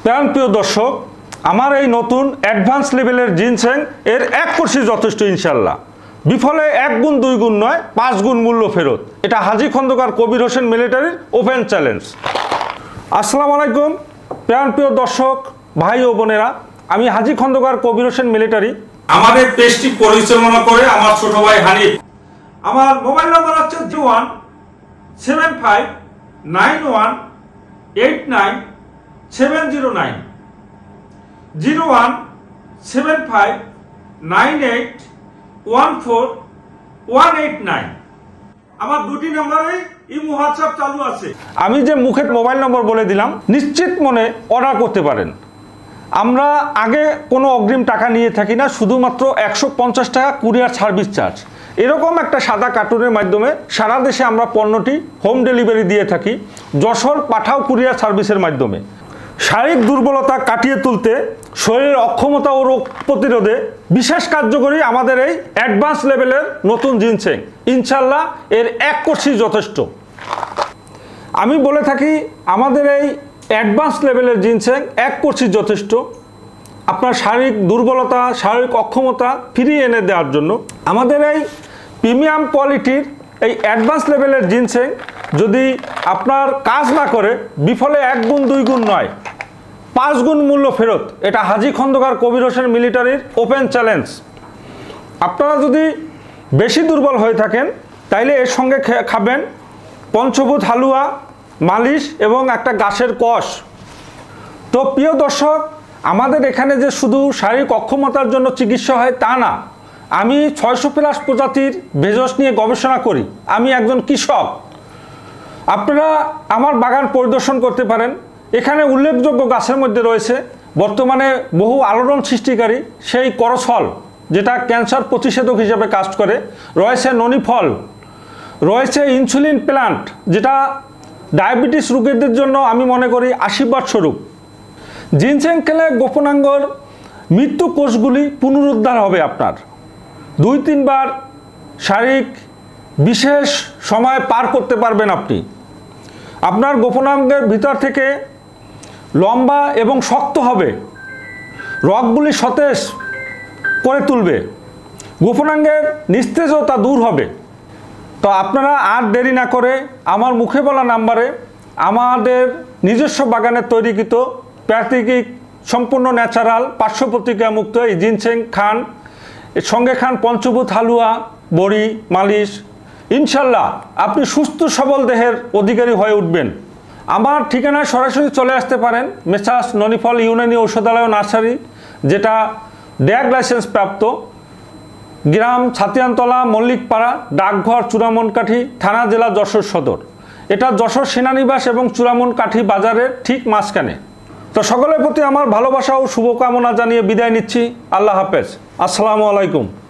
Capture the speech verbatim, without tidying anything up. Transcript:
প্রিয় দর্শক, আমার এই নতুন অ্যাডভান্স লেভেলের জিনসেং এর এক কোর্সই যথেষ্ট ইনশাল্লাহ। বিফলে এক গুণ দুই গুণ নয়, পাঁচ গুণ মূল্য ফেরত। এটা হাজী খন্দকার কবির হোসেন মিলিটারির ওপেন চ্যালেঞ্জ। আসসালামু আলাইকুম প্রিয় দর্শক, ভাই ও বোনেরা, আমি হাজী খন্দকার কবির হোসেন মিলিটারি। আমাদের পেজটি পরিচালনা করে আমার ছোট ভাই হানিফ। আমার মোবাইল নাম্বার হচ্ছে zero one seven five nine one eight nine seven zero nine zero one seven five nine eight one four one eight nine. আমার দুটি নম্বরে ইমো হোয়াটসঅ্যাপ চালু আছে। আমি যে মুখে মোবাইল নম্বর বলে দিলাম, নিশ্চিত মনে অর্ডার করতে পারেন। আমরা আগে কোনো অগ্রিম টাকা নিয়ে থাকি না, শুধুমাত্র একশো পঞ্চাশ টাকা কুরিয়ার সার্ভিস চার্জ। এরকম একটা সাদা কার্টুনের মাধ্যমে সারা দেশে আমরা পণ্যটি হোম ডেলিভারি দিয়ে থাকি, যশোর পাঠাও কুরিয়ার সার্ভিসের মাধ্যমে। শারীরিক দুর্বলতা কাটিয়ে তুলতে, শরীরের অক্ষমতা ও রোগ প্রতিরোধে বিশেষ কার্যকরী আমাদের এই অ্যাডভান্স লেভেলের নতুন জিনসেং। ইনশাল্লাহ এর এক কোর্সই যথেষ্ট। আমি বলে থাকি আমাদের এই অ্যাডভান্স লেভেলের জিনসেং এক কোর্সই যথেষ্ট আপনার শারীরিক দুর্বলতা, শারীরিক অক্ষমতা ফিরিয়ে এনে দেওয়ার জন্য। আমাদের এই প্রিমিয়াম কোয়ালিটির এই অ্যাডভান্স লেভেলের জিনসেং যদি আপনার কাজ না করে, বিফলে এক গুণ দুই গুণ নয়, পাঁচ গুণ মূল্য ফেরত। এটা হাজী খন্দকার কবির হোসেন মিলিটারির ওপেন চ্যালেঞ্জ। আপনারা যদি বেশি দুর্বল হয়ে থাকেন, তাইলে এর সঙ্গে খাবেন পঞ্চভূত হালুয়া, মালিশ এবং একটা গাছের কষ। তো প্রিয় দর্শক, আমাদের এখানে যে শুধু শারীরিক অক্ষমতার জন্য চিকিৎসা হয় তা না, আমি ছয়শো প্লাস প্রজাতির ভেষজ নিয়ে গবেষণা করি। আমি একজন কৃষক। আপনারা আমার বাগান পরিদর্শন করতে পারেন। এখানে উল্লেখযোগ্য গাছের মধ্যে রয়েছে বর্তমানে বহু আলোড়ন সৃষ্টিকারী সেই করছল, যেটা ক্যান্সার প্রতিষেধক হিসেবে কাজ করে, রয়েছে ননি ফল, রয়েছে ইনসুলিন প্ল্যান্ট, যেটা ডায়াবেটিস রোগীদের জন্য আমি মনে করি আশীর্বাদ স্বরূপ। জিনসেং খেলে গোপনাঙ্গর মৃত্যু কোষগুলি পুনরুদ্ধার হবে। আপনার দুই তিনবার শারীরিক বিশেষ সময় পার করতে পারবেন আপনি। আপনার গোপনাঙ্গের ভিতর থেকে লম্বা এবং শক্ত হবে, রগগুলি সতেজ করে তুলবে, গোপনাঙ্গের নিস্তেজতা দূর হবে। তো আপনারা আর দেরি না করে আমার মুখে বলা নাম্বারে আমাদের নিজস্ব বাগানের তৈরিকৃত প্রাকৃতিক সম্পূর্ণ ন্যাচারাল পার্শ্ব প্রতিক্রিয়া মুক্ত এই জিনসেং খান, এর সঙ্গে খান পঞ্চভূত হালুয়া, বড়ি, মালিশ। ইনশাল্লাহ আপনি সুস্থ সবল দেহের অধিকারী হয়ে উঠবেন। আমার ঠিকানায় সরাসরি চলে আসতে পারেন মেসার্স ননিফল ইউনানি ঔষধালয় নার্সারি, যেটা ড্যাগ লাইসেন্স প্রাপ্ত, গ্রাম ছাতিয়ানতলা, মল্লিকপাড়া, ডাকঘর চূড়ামনকাঠি, থানা, জেলা যশোর সদর। এটা যশোর সেনানিবাস এবং চূড়ামনকাঠি বাজারের ঠিক মাঝখানে। তো সকলের প্রতি আমার ভালোবাসা ও শুভকামনা জানিয়ে বিদায় নিচ্ছি। আল্লাহ হাফেজ। আসসালামু আলাইকুম।